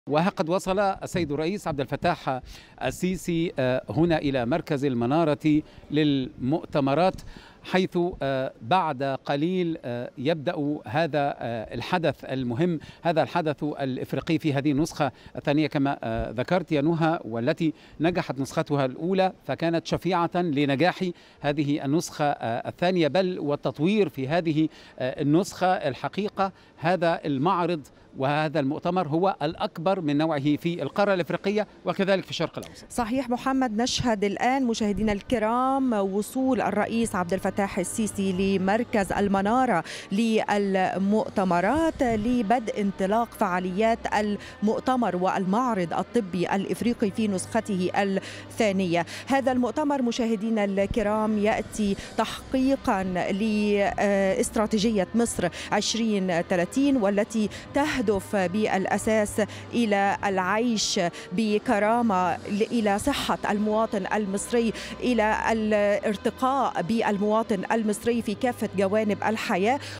وقد وصل السيد الرئيس عبد الفتاح السيسي هنا إلى مركز المنارة للمؤتمرات، حيث بعد قليل يبدأ هذا الحدث المهم، هذا الحدث الإفريقي في هذه النسخة الثانية كما ذكرت يا نهى، والتي نجحت نسختها الأولى فكانت شفيعة لنجاح هذه النسخة الثانية، بل والتطوير في هذه النسخة. الحقيقة هذا المعرض وهذا المؤتمر هو الأكبر من نوعه في القارة الإفريقية وكذلك في الشرق الأوسط. صحيح محمد، نشهد الآن مشاهدينا الكرام وصول الرئيس عبد الفتاح السيسي لمركز المنارة للمؤتمرات لبدء انطلاق فعاليات المؤتمر والمعرض الطبي الإفريقي في نسخته الثانية. هذا المؤتمر مشاهدينا الكرام يأتي تحقيقا لاستراتيجية مصر 2030، والتي تهدف بالأساس إلى العيش بكرامة، إلى صحة المواطن المصري، إلى الارتقاء بالمواطن المصري في كافة جوانب الحياة.